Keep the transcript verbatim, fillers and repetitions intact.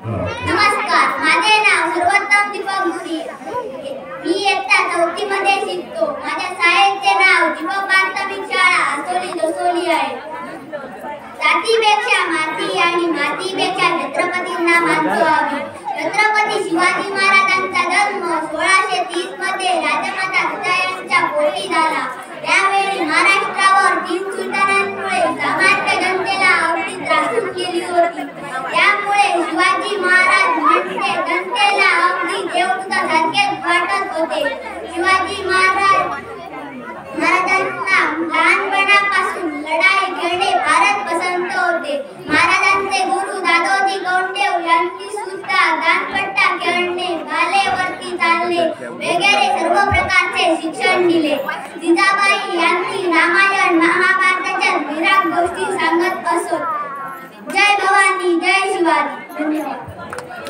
नमस्कार, माझे नाव सर्वोत्तम दीपक मुरी. मी इयत्ता चौथी मध्ये शिकतो. माझ्या शाळेचे नाव दीपक प्राथमिक शाळा आसोली जोसोली आहे. जातीपेक्षा माती आणि मातीपेक्षा छत्रपतींना मानतो आम्ही. छत्रपती शिवाजी महाराजांचा जन्म सोळाशे तीस मध्ये राजमाता जिजाबाईंच्या पोटी झाला. त्यावेळी महाराष्ट्रावर तीन सुलतानांमुळे सामान्य जनतेला अगदी त्रासून केली होती. त्यामुळे शिवाजी महाराज म्हणजे जनतेला अगदी देवदूतासारखेच वाटत होते. शिवाजी महाराज महाराजांना लहानपणापासून लढाई खेळणे फारच पसंत होते. महाराजांचे गुरु दादोजी कोंडदेव यांनी सुद्धा दांडपट्टा खेळणे, भालेवरती चालणे वगैरे सर्व प्रकारचे शिक्षण दिले. जिजाबाई यांनी रामायण महाभारताच्या विराट गोष्टी सांगत असत. जय भवानी, जय शिवाजी. धन्यवाद.